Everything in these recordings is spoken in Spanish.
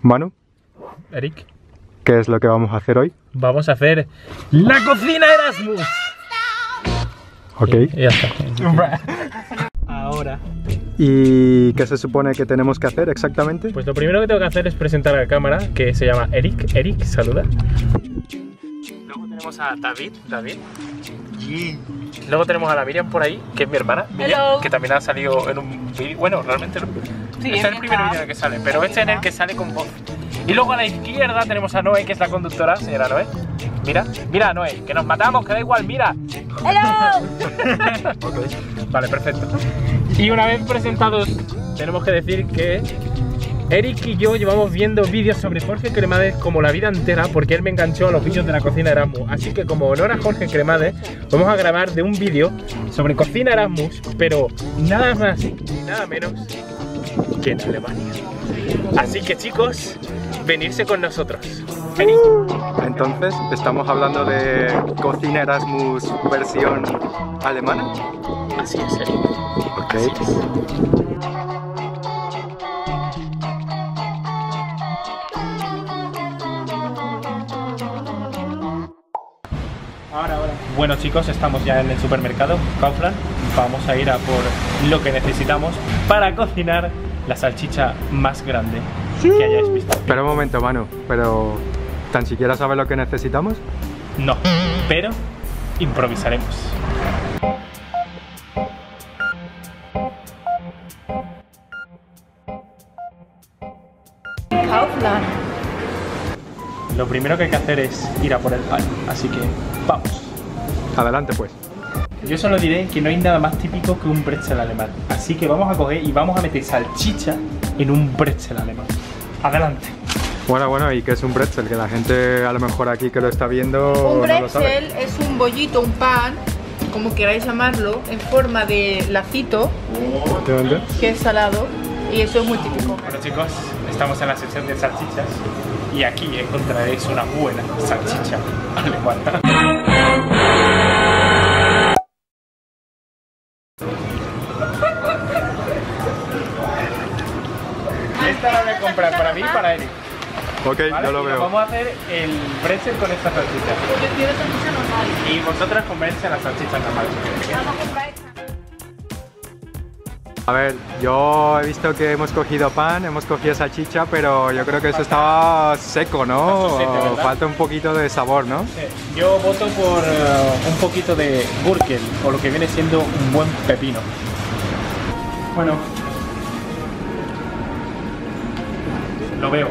Manu, Eric, ¿qué es lo que vamos a hacer hoy? vamos a hacer la cocina Erasmus. Ok. Y ya está. Ahora, ¿Y qué se supone que tenemos que hacer exactamente? pues lo primero que tengo que hacer es presentar a la cámara, que se llama Eric. Eric, saluda. Luego tenemos a David. Luego tenemos a la Miriam por ahí, que es mi hermana, Miriam, que también ha salido en un vídeo. Bueno, realmente no. Sí, este es el primer vídeo en el que sale, pero este es en el que sale con voz. Y luego a la izquierda tenemos a Noé, que es la conductora, señora Noé. Mira Noé, que nos matamos, que da igual, mira. ¡Hello! Okay. Vale, perfecto. Y una vez presentados, tenemos que decir que Eric y yo llevamos viendo vídeos sobre Jorge Cremades como la vida entera, porque él me enganchó a los vídeos de la cocina Erasmus. Así que como honor a Jorge Cremades, vamos a grabar de un vídeo sobre cocina Erasmus, pero nada más y nada menos que en Alemania. Así que chicos, venirse con nosotros. Eric. Entonces, ¿estamos hablando de cocina Erasmus versión alemana? Así es, Eric. Ok. Así es. Ahora. Bueno chicos, estamos ya en el supermercado Kaufland. Vamos a ir a por lo que necesitamos para cocinar la salchicha más grande que hayáis visto. Pero un momento, Manu, pero ¿tan siquiera sabes lo que necesitamos? No, pero improvisaremos. Kaufland. Lo primero que hay que hacer es ir a por el pan, así que vamos. Adelante pues. Yo solo diré que no hay nada más típico que un bretzel alemán. Así que vamos a coger y vamos a meter salchicha en un bretzel alemán. Adelante. Bueno, ¿y qué es un bretzel? Que la gente a lo mejor aquí que lo está viendo Un no lo sabe. bretzel es un bollito, un pan, como queráis llamarlo, en forma de lacito, ¿De dónde? que es salado, y eso es muy típico. Bueno chicos, estamos en la sección de salchichas y aquí encontraréis una buena salchicha alemana. Esta la voy a comprar para mí y para Eric. Ok, ¿Vale? yo lo Y veo. vamos a hacer el bretzel con esta salchicha. Yo quiero salchicha normal. Y vosotras comerse las salchichas normales. Vamos a comprar esta. A ver, yo he visto que hemos cogido pan, hemos cogido salchicha, pero yo creo que eso estaba seco, ¿no? Está sosete, ¿verdad? Falta un poquito de sabor, ¿no? Yo voto por un poquito de gurken, o lo que viene siendo un buen pepino. Bueno, lo veo.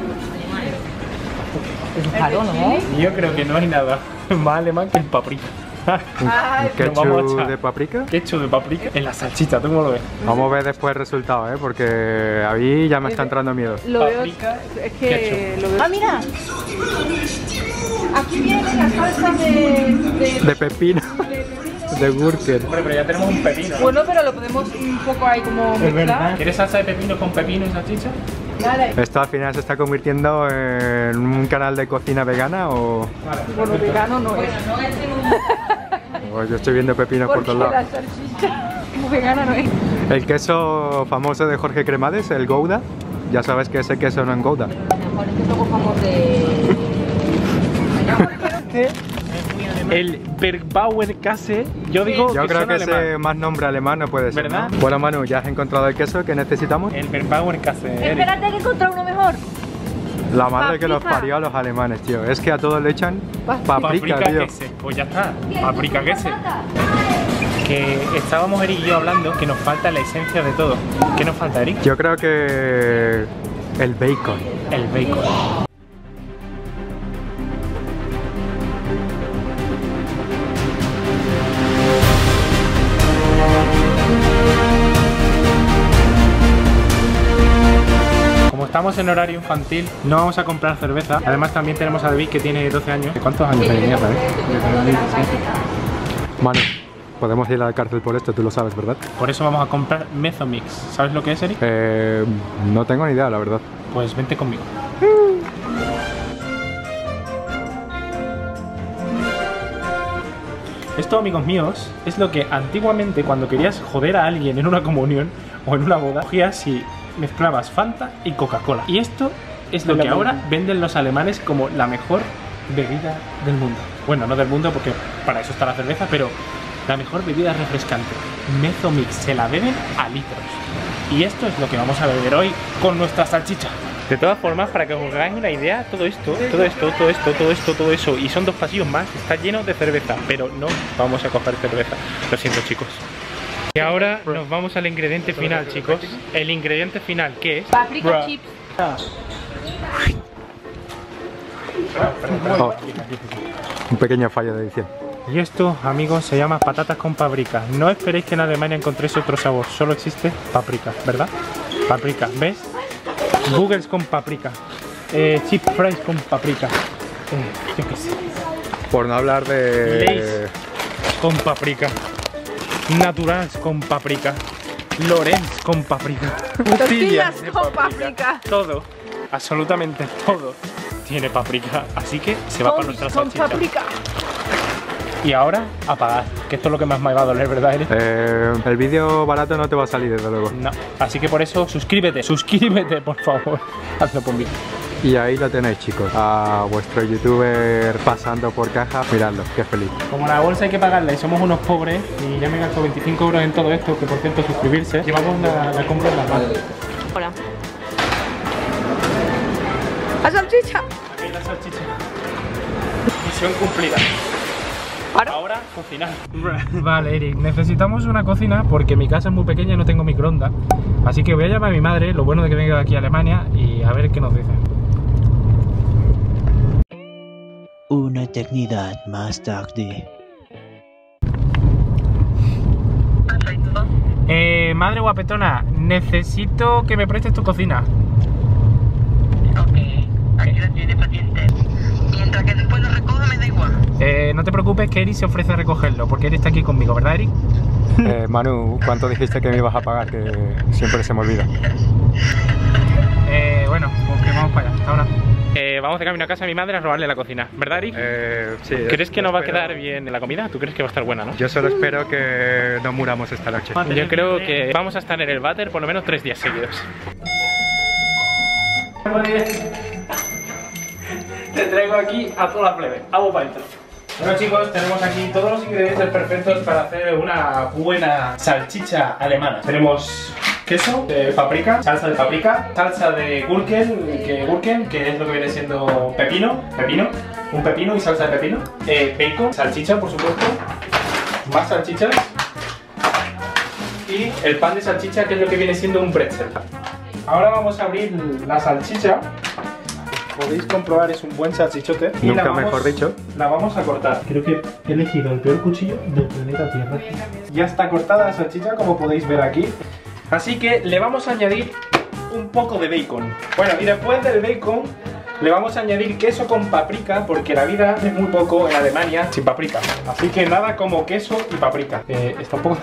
Es caro, ¿no? Yo creo que no hay nada más alemán que el paprika. Ay, ¿Un Nos vamos a ketchup echar de paprika? Ketchup de paprika en la salchicha, ¿tú cómo lo ves? Vamos a ver después el resultado, ¿eh? Porque a mí ya me está entrando miedo. lo veo, Paprika, es que ketchup. lo veo. ¡Ah, mira! Aquí viene la salsa de De pepino, de gurken. Hombre, pero ya tenemos un pepino, ¿no? Bueno, pero lo podemos un poco ahí como mezclar. ¿Quieres salsa de pepino con pepino y salchicha? Dale. ¿Esto al final se está convirtiendo en un canal de cocina vegana o...? Vale, Bueno, vegano no es. o yo estoy viendo pepinos por Porque todos la lados? salchicha vegana no es. El queso famoso de Jorge Cremades, el Gouda, ya sabes que ese queso no es Gouda. El Bergbauerkäse, yo digo Yo que creo son que alemán. ese más nombre alemán no puede ser, ¿Verdad? ¿no? Bueno, Manu, ¿ya has encontrado el queso que necesitamos? El Bergbauerkäse, Eric. Espérate que encontré uno mejor. La madre que los Paprika. parió a los alemanes, tío. Es que a todos le echan paprika, tío. Queso. Pues ya está, paprika queso. Que estábamos Eric y yo hablando que nos falta la esencia de todo. ¿Qué nos falta, Eric? Yo creo que el bacon. El bacon. Como estamos en horario infantil, no vamos a comprar cerveza. Además también tenemos a David que tiene 12 años. ¿Cuántos años tenía, David? Manu, podemos ir a la cárcel por esto, tú lo sabes, ¿verdad? Por eso vamos a comprar Mezomix. ¿Sabes lo que es, Eric? No tengo ni idea, la verdad. Pues vente conmigo. Esto, amigos míos, es lo que antiguamente cuando querías joder a alguien en una comunión o en una boda, cogías y mezclabas Fanta y Coca-Cola. Y esto es lo que ahora venden los alemanes como la mejor bebida del mundo. Bueno, no del mundo porque para eso está la cerveza, pero la mejor bebida refrescante. Mezomix, se la beben a litros. Y esto es lo que vamos a beber hoy con nuestra salchicha. De todas formas, para que os hagáis una idea, todo esto, y son 2 pasillos más, está lleno de cerveza, pero no vamos a coger cerveza. Lo siento, chicos. Y ahora nos vamos al ingrediente final, chicos. El ingrediente final, ¿qué es? Paprika chips. Oh, un pequeño fallo de edición. Y esto, amigos, se llama patatas con paprika. No esperéis que en Alemania encontréis otro sabor, solo existe paprika, ¿verdad? Paprika, ¿ves? Buggers con paprika, chip fries con paprika, yo qué sé. Por no hablar de... Lay's con paprika, Naturals con paprika, Lorenz con paprika, Tortillas con paprika. todo, absolutamente todo tiene paprika, así que se va para nuestra Con salchicha. paprika. Y ahora, apagar, que esto es lo que más me va a doler, ¿verdad, Eric? el vídeo barato no te va a salir, desde luego. No, así que por eso suscríbete, por favor, hazlo por mí. Y ahí lo tenéis, chicos, a vuestro youtuber pasando por caja. Miradlo, qué feliz. Como la bolsa hay que pagarla y somos unos pobres, y ya me gasto 25 euros en todo esto, que por cierto suscribirse, llevamos la compra en las manos. Hola. ¡La salchicha! Aquí hay la salchicha. Misión cumplida. Ahora cocinar. Vale, Eric, necesitamos una cocina porque mi casa es muy pequeña y no tengo microondas. Así que voy a llamar a mi madre, lo bueno de que venga aquí a Alemania, y a ver qué nos dice. Una eternidad más tarde. Madre guapetona, necesito que me prestes tu cocina. Ok, aquí la tiene paciente. Mientras que después lo recoja me da igual. No te preocupes que Eric se ofrece a recogerlo, porque Eric está aquí conmigo, ¿verdad, Eric? Manu, ¿cuánto dijiste que me ibas a pagar? Que siempre se me olvida. Bueno, pues que vamos para allá, hasta ahora. Vamos de camino a casa de mi madre a robarle la cocina, ¿verdad, Eric? Sí, ¿Crees que nos va a quedar bien la comida? ¿Tú crees que va a estar buena, no? Yo solo espero que no muramos esta noche. Yo creo que vamos a estar en el váter por lo menos 3 días seguidos. Te traigo aquí a toda la plebe. Vamos para adentro. Bueno, chicos, tenemos aquí todos los ingredientes perfectos para hacer una buena salchicha alemana. Tenemos queso de paprika, salsa de paprika, salsa de gurken, que es lo que viene siendo un pepino y salsa de pepino, bacon, salchicha por supuesto, más salchichas y el pan de salchicha, que es lo que viene siendo un pretzel. Ahora vamos a abrir la salchicha. Podéis comprobar, es un buen salchichote. Y Nunca mejor dicho. La vamos a cortar. Creo que he elegido el peor cuchillo del planeta Tierra. Ya está cortada la salchicha, como podéis ver aquí. Así que le vamos a añadir un poco de bacon. Bueno, y después del bacon le vamos a añadir queso con paprika, porque la vida es muy poco en Alemania sin paprika. Así que nada como queso y paprika. Está un poco...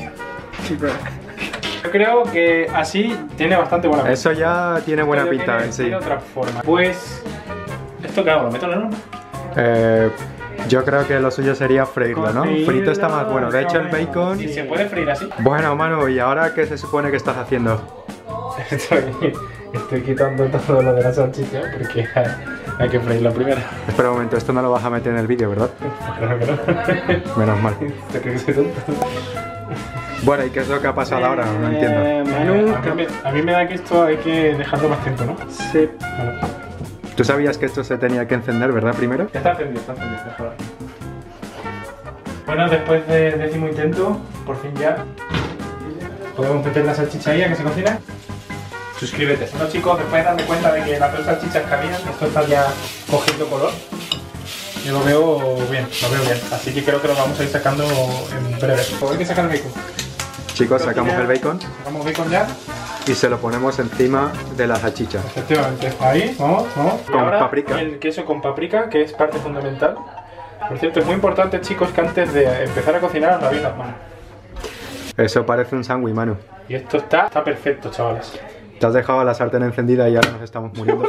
Yo creo que así tiene bastante buena pinta. Eso ya tiene buena Pero pinta en sí. tiene otra forma. Pues... ¿esto qué hago? ¿Lo meto en el horno? Yo creo que lo suyo sería freírlo, ¿no? Freírlo, Frito está más bueno. De hecho, el bacon... ¿Y se puede freír así? Bueno, Manu, ¿y ahora qué se supone que estás haciendo? Estoy quitando todo lo de la salchicha porque hay que freírlo primero. Espera un momento, esto no lo vas a meter en el vídeo, ¿verdad? Claro que no. Menos mal. ¿Te crees que soy tonto? Bueno, ¿y qué es lo que ha pasado ahora? No entiendo. Manu, a mí me da que esto hay que dejarlo más tiempo, ¿no? Sí. Bueno, ¿Tú sabías que esto se tenía que encender, verdad, primero? ya está encendido, mejor. Bueno, después de 10º intento, por fin ya podemos meter la salchicha ahí a que se cocina. Suscríbete. Bueno, chicos, después de darme cuenta de que las 2 salchichas caminan, esto está ya cogiendo color. Yo lo veo bien, Así que creo que lo vamos a ir sacando en breve. Hay que sacar el bacon. Chicos, sacamos el bacon Sacamos bacon ya. y se lo ponemos encima de la salchicha. Efectivamente. Ahí, vamos. Y Con ahora paprika. el queso con paprika, que es parte fundamental. Por cierto, es muy importante, chicos, que antes de empezar a cocinar os lavéis las manos. Eso parece un sándwich, Manu. Y esto está perfecto, chavales. Te has dejado la sartén encendida y ahora nos estamos muriendo.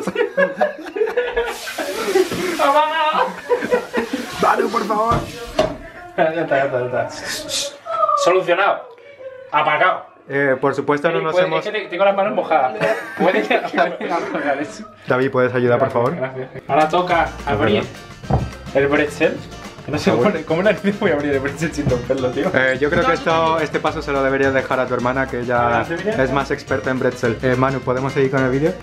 Manu, por favor. Ya está. Solucionado. Apagado. Por supuesto no nos hemos... Es que tengo las manos mojadas. ¿Puedes apagar eso? David, ¿puedes ayudar, por favor? Gracias. Ahora toca abrir el bretzel. No sé cómo narices voy a abrir el bretzel sin romperlo, tío. Yo creo que este paso se lo deberías dejar a tu hermana, que ella es más experta en bretzel. Manu, ¿podemos seguir con el vídeo?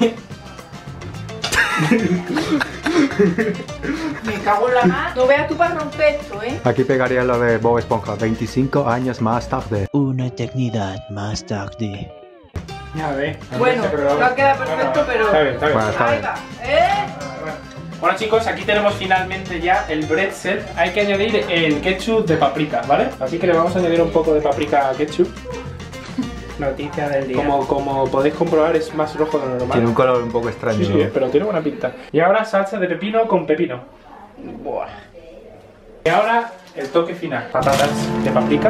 Me cago en la mar. No veas tú para romper esto, ¿eh? Aquí pegaría lo de Bob Esponja. 25 años más tarde. Una eternidad más tarde. Ya ves. Bueno, no ha quedado perfecto, pero... Está bien, está bien. Bueno, está Ahí bien. va, Bueno chicos, aquí tenemos finalmente ya el bretzel. Hay que añadir el ketchup de paprika, ¿vale? Así que le vamos a añadir un poco de paprika a ketchup. Noticia del día. Como podéis comprobar es más rojo de lo normal. Tiene un color un poco extraño. Sí, sí, pero tiene buena pinta. Y ahora salsa de pepino con pepino. Buah. Y ahora el toque final. Patatas de paprika.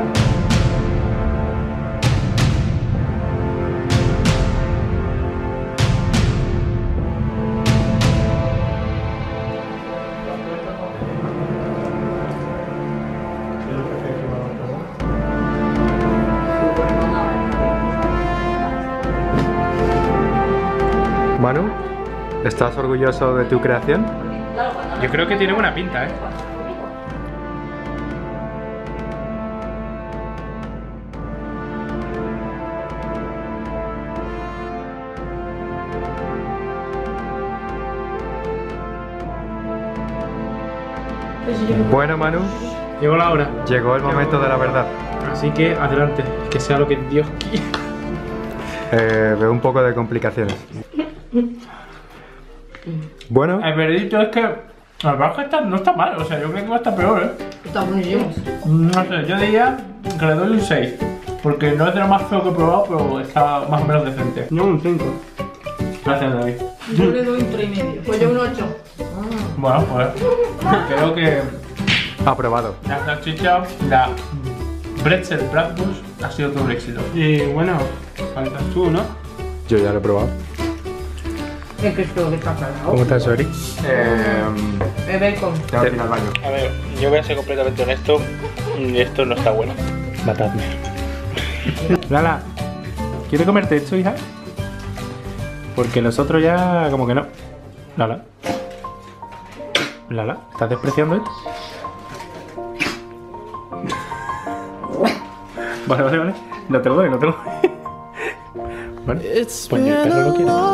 Manu, ¿estás orgulloso de tu creación? Yo creo que tiene buena pinta, ¿eh? Bueno, Manu, Llegó la hora. llegó el momento de la verdad. Así que adelante, que sea lo que Dios quiera. Veo un poco de complicaciones. Bueno, El veredicto es que la verdad es que no está mal, o sea, yo creo que va a estar peor, ¿eh? Está buenísimo. No sé, yo diría que le doy un 6. Porque no es de lo más feo que he probado, pero está más o menos decente. Yo un 5. Gracias, David. Yo le doy un 3,5. Pues yo un 8. Bueno, pues creo que aprobado. la salchicha, la Bretzel Bratwurst ha sido todo un éxito. Y bueno, faltas tú, ¿no? Yo ya lo he probado. Es que esto que está salado. ¿Cómo estás, Eric? Es bacon. Tengo que ir al baño. A ver, yo voy a ser completamente honesto. Esto no está bueno. Matadme. Lala, ¿quieres comerte esto, hija? Porque nosotros ya como que no. Lala. Lala, ¿estás despreciando esto? Vale, vale, vale. No te lo doy, no te lo doy. Bueno, pues ni el perro lo quiere.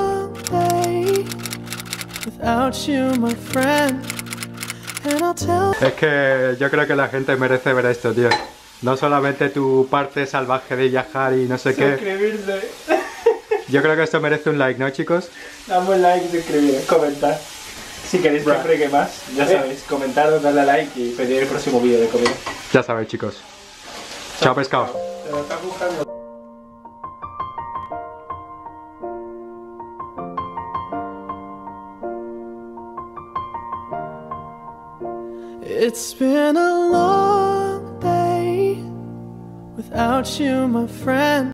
Es que yo creo que la gente merece ver esto, tío. No solamente tu parte salvaje de viajar y no sé qué. Suscribirse. Yo creo que esto merece un like, ¿no, chicos? Dame un like, suscribir, comentar. Si queréis que fregue más, ya sabéis, comentaros, darle a like y pedir el próximo vídeo de comida. Ya sabéis, chicos. Chao, pescado. Te lo estás buscando. It's been a long day without you, my friend.